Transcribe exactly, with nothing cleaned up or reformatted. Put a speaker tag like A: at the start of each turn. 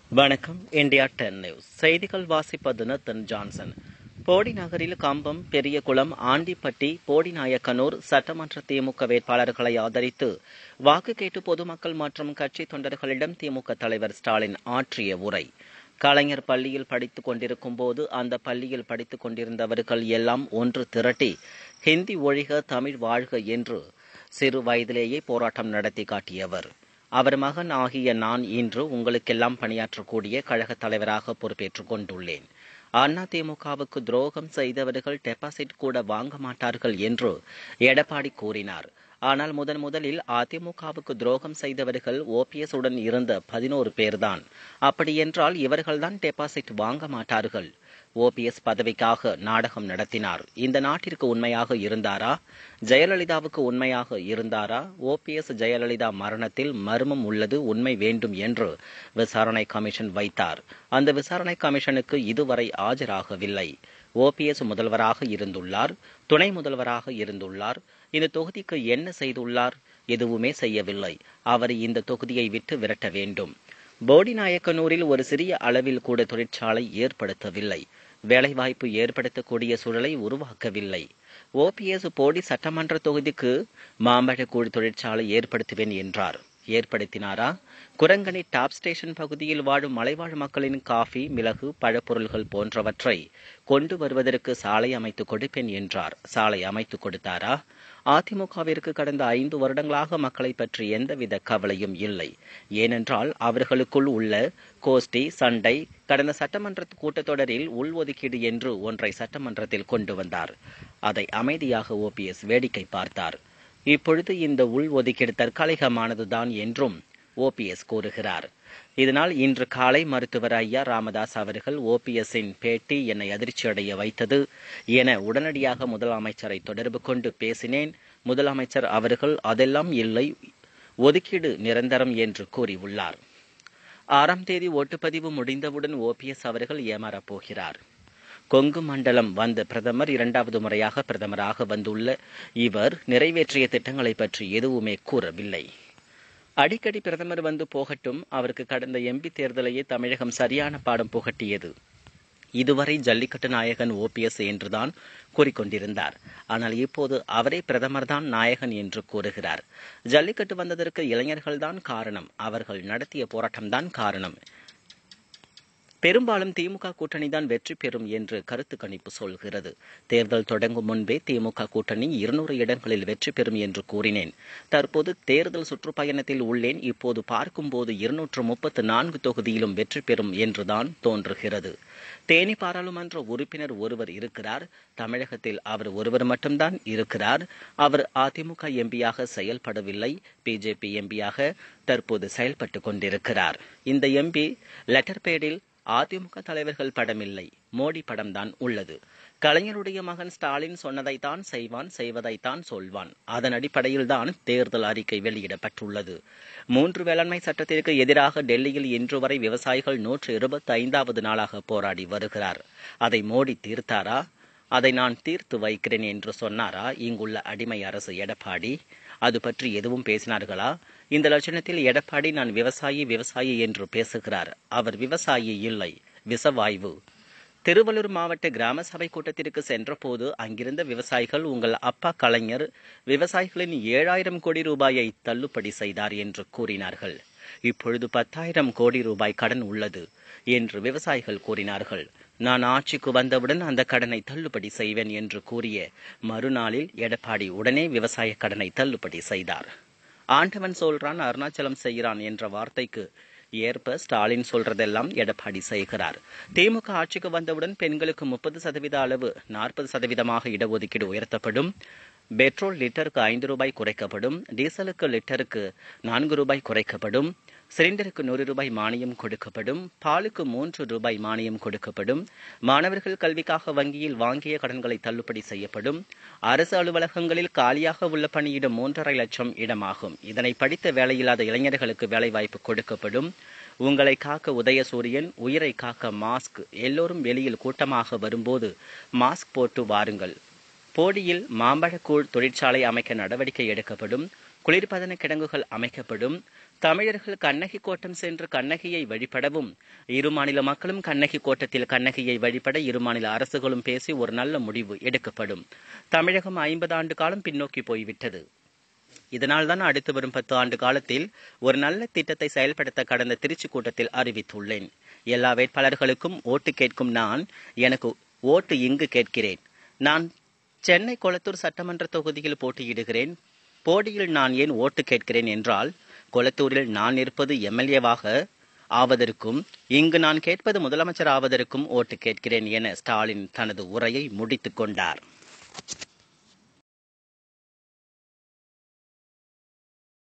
A: வணக்கம். India ten news செய்திகள் வாசிப்பது நத்தன் ஜான்சன். போடி நகரில் கம்பம், பெரியகுளம், ஆண்டிப்பட்டி, போடிநாயக்கனூர் சட்டமன்ற திமுக வேட்பாளர்களை ஆதரித்து வாக்கு கேட்டு பொதுமக்கள் மற்றும் கட்சி தொண்டர்களிடம் திமுக தலைவர் ஸ்டாலின் ஆற்றிய உரை. கலைஞர் பள்ளியில் படித்துக் கொண்டிருக்கும் போது அந்த பள்ளியில் படித்துக் கொண்டிருந்தவர்கள் எல்லாம் ஒன்று திரட்டி ஹிந்தி ஒழிக, தமிழ் வாழ்க என்று சிறு வயதிலேயே போராட்டம் நடத்தி காட்டியவர். அவர் மகன் ஆகிய நான் இன்று உங்களுக்கெல்லாம் பணியாற்றக்கூடிய கழக தலைவராக பொறுப்பேற்றுக் கொண்டுள்ளேன். அண்ணா திமுகவுக்கு துரோகம் செய்தவர்கள் டெபாசிட் கூட வாங்க மாட்டார்கள் என்று எடப்பாடி கூறினார். ஆனால் முதன் முதலில் அதிமுகவுக்கு துரோகம் செய்தவர்கள் ஓபிஎஸ் உடன் இருந்த பதினோரு பேர்தான். அப்படியென்றால் இவர்கள்தான் டெபாசிட் வாங்க மாட்டார்கள். ஓபிஎஸ் பதவிக்காக நாடகம் நடத்தினார். இந்த நாட்டிற்கு உண்மையாக இருந்தாரா? ஜெயலலிதாவுக்கு உண்மையாக இருந்தாரா? ஓபிஎஸ் ஜெயலலிதா மரணத்தில் மர்மம் உள்ளது, உண்மை வேண்டும் என்று விசாரணை கமிஷன் வைத்தார். அந்த விசாரணை கமிஷனுக்கு இதுவரை ஆஜராகவில்லை. ஓபிஎஸ் முதல்வராக இருந்துள்ளார், துணை முதல்வராக இருந்துள்ளார். இந்த தொகுதிக்கு என்ன செய்துள்ளார்? எதுவுமே செய்யவில்லை. அவர் இந்த தொகுதியை விட்டு விரட்ட வேண்டும். போடிநாயக்கனூரில் ஒரு சிறிய அளவில் கூட தொழிற்சாலை ஏற்படுத்தவில்லை. வேலைவாய்ப்பு ஏற்படுத்தக்கூடிய சூழலை உருவாக்கவில்லை. ஓபிஎஸ் போடி சட்டமன்ற தொகுதிக்கு மாம்பழக்கூழ் தொழிற்சாலை ஏற்படுத்துவேன் என்றார். ஏற்படுத்தினாரா? குரங்கணி டாப் ஸ்டேஷன் பகுதியில் வாழும் மலைவாழ் மக்களின் காஃபி, மிளகு, பழப்பொருள்கள் போன்றவற்றை கொண்டு வருவதற்கு சாலை அமைத்துக் கொடுப்பேன் என்றார். சாலை அமைத்துக் கொடுத்தாரா? அதிமுகவிற்கு கடந்த ஐந்து வருடங்களாக மக்களை பற்றி எந்தவித கவலையும் இல்லை. ஏனென்றால் அவர்களுக்குள் உள்ள கோஷ்டி சண்டை. கடந்த சட்டமன்ற கூட்டத்தொடரில் உள்ஒதுக்கீடு என்று ஒன்றை சட்டமன்றத்தில் கொண்டு வந்தார். அதை அமைதியாக ஓபிஎஸ் வேடிக்கை பார்த்தார். இப்பொழுது இந்த உள்ஒதுக்கீடு தற்காலிகமானதுதான் என்றும் ஓபிஎஸ் கூறுகிறார். இதனால் இன்று காலை மருத்துவர் ஐயா ராமதாஸ் அவர்கள் ஓபிஎஸ்ஸின் பேட்டி என்னை அதிர்ச்சியடைய வைத்தது என உடனடியாக முதலமைச்சரை தொடர்பு கொண்டு பேசினேன். முதலமைச்சர் அவர்கள் அதெல்லாம் இல்லை, ஒதுக்கீடு நிரந்தரம் என்று கூறியுள்ளார். ஆறாம் தேதி ஓட்டுப்பதிவு முடிந்தவுடன் ஓபிஎஸ் அவர்கள் ஏமாறப் போகிறார். கொங்கு மண்டலம் வந்த பிரதமர் இரண்டாவது முறையாக பிரதமராக வந்துள்ள இவர் நிறைவேற்றிய திட்டங்களை பற்றி எதுவுமே கூறவில்லை. அடிக்கடி பிரதமர் வந்து போகட்டும், அவருக்கு கடந்த எம்பி தேர்தலையே தமிழகம் சரியான பாடம் புகட்டியது. இதுவரை ஜல்லிக்கட்டு நாயகன் ஓபிஎஸ் என்றுதான் கூறிக்கொண்டிருந்தார். ஆனால் இப்போது அவரே பிரதமர் தான் நாயகன் என்று கூறுகிறார். ஜல்லிக்கட்டு வந்ததற்கு இளைஞர்கள்தான் காரணம், அவர்கள் நடத்திய போராட்டம்தான் காரணம். பெரும்பாலும் திமுக கூட்டணி தான் வெற்றி பெறும் என்று கருத்து கணிப்பு சொல்கிறது. தேர்தல் தொடங்கும் முன்பே திமுக கூட்டணி இருநூறு இடங்களில் வெற்றி பெறும் என்று கூறினேன். தற்போது தேர்தல் சுற்றுப்பயணத்தில் உள்ளேன். இப்போது பார்க்கும்போது இருநூற்று முப்பத்து நான்கு தொகுதியிலும் வெற்றி பெறும் என்றுதான் தோன்றுகிறது. தேனி பாராளுமன்ற உறுப்பினர் ஒருவர் இருக்கிறார். தமிழகத்தில் அவர் ஒருவர் மட்டும்தான் இருக்கிறார். அவர் அதிமுக எம்பியாக செயல்படவில்லை, பிஜேபி எம்பியாக தற்போது செயல்பட்டு கொண்டிருக்கிறார். இந்த எம்பி லெட்டர் பேடில் அதிமுக தலைவர்கள் படமில்லை, மோடி படம்தான் உள்ளது. கலைஞருடைய மகன் ஸ்டாலின் சொன்னதைத்தான் செய்வான், செய்வதைத்தான் சொல்வான். அதன் அடிப்படையில் தான் தேர்தல் அறிக்கை வெளியிடப்பட்டுள்ளது. மூன்று வேளாண்மை சட்டத்திற்கு எதிராக டெல்லியில் இன்று வரை விவசாயிகள் நூற்று இருபத்தி ஐந்தாவது நாளாக போராடி வருகிறார். அதை மோடி தீர்த்தாரா? அதை நான் தீர்த்து வைக்கிறேன் என்று சொன்னாரா இங்குள்ள அடிமை அரசு எடப்பாடி? அது பற்றி எதுவும் பேசினார்களா? இந்த லட்சணத்தில் எடப்பாடி நான் விவசாயி விவசாயி என்று பேசுகிறார். அவர் விவசாயி இல்லை, விஷவாயு. திருவள்ளூர் மாவட்ட கிராம சபை கூட்டத்திற்கு சென்ற போது அங்கிருந்த விவசாயிகள் உங்கள் அப்பா கலைஞர் விவசாயிகளின் ஏழாயிரம் கோடி ரூபாயை தள்ளுபடி செய்தார் என்று கூறினார்கள். இப்பொழுது பத்தாயிரம் கோடி ரூபாய் கடன் உள்ளது என்று விவசாயிகள் கூறினார்கள். நான் ஆட்சிக்கு வந்தவுடன் அந்த கடனை தள்ளுபடி செய்வேன் என்று கூறிய மறுநாளில் எடப்பாடி உடனே விவசாய கடனை தள்ளுபடி செய்தார். ஆண்டவன் சொல்றான், அருணாச்சலம் செய்கிறான் என்ற வார்த்தைக்கு ஏற்ப ஸ்டாலின் சொல்றதெல்லாம் எடப்பாடி செய்கிறார். திமுக ஆட்சிக்கு வந்தவுடன் பெண்களுக்கு முப்பது சதவீத அளவு நாற்பது சதவீதமாக இடஒதுக்கீடு உயர்த்தப்படும். பெட்ரோல் லிட்டருக்கு ஐந்து ரூபாய் குறைக்கப்படும். டீசலுக்கு லிட்டருக்கு நான்கு ரூபாய் குறைக்கப்படும். சிலிண்டருக்கு நூறு ரூபாய் மானியம் கொடுக்கப்படும். பாலுக்கு மூன்று ரூபாய் மானியம் கொடுக்கப்படும். மாணவர்கள் கல்விக்காக வங்கியில் வாங்கிய கடன்களை தள்ளுபடி செய்யப்படும். அரசு அலுவலகங்களில் காலியாக உள்ள பணியிடம் மூன்றரை லட்சம் இடமாகும். இதனை படித்த வேலையில்லாத இளைஞர்களுக்கு வேலைவாய்ப்பு கொடுக்கப்படும். உங்களை காக்க உதயசூரியன், உயிரை காக்க மாஸ்க். எல்லோரும் வெளியில் கூட்டமாக வரும்போது மாஸ்க் போட்டு வாருங்கள். போடியில் மாம்பழக்கூழ் தொழிற்சாலை அமைக்க நடவடிக்கை எடுக்கப்படும். குளிர்பதன கிடங்குகள் அமைக்கப்படும். தமிழர்கள் கண்ணகி கோட்டம் சென்று கண்ணகியை வழிபடவும், இரு மாநில மக்களும் கண்ணகி கோட்டத்தில் கண்ணகியை வழிபட இரு மாநில அரசுகளும் பேசி ஒரு நல்ல முடிவு எடுக்கப்படும். தமிழகம் ஐம்பது ஆண்டு காலம் பின்னோக்கி போய்விட்டது. இதனால்தான் அடுத்து வரும் பத்து ஆண்டு காலத்தில் ஒரு நல்ல திட்டத்தை செயல்படுத்த கடந்த திருச்சி கூட்டத்தில் அறிவித்துள்ளேன். எல்லா வேட்பாளர்களுக்கும் ஓட்டு கேட்கும் நான் எனக்கு ஓட்டு இங்கு கேட்கிறேன். நான் சென்னை கொளத்தூர் சட்டமன்ற தொகுதியில் போட்டியிடுகிறேன். போடியில் நான் ஏன் ஓட்டு கேட்கிறேன் என்றால், கொளத்தூரில் நான் இருப்பது எம்எல்ஏவாக ஆவதற்கும் இங்கு நான் கேட்பது முதலமைச்சர் ஆவதற்கும் ஓட்டு கேட்கிறேன் என ஸ்டாலின் தனது உரையை முடித்துக் கொண்டார்.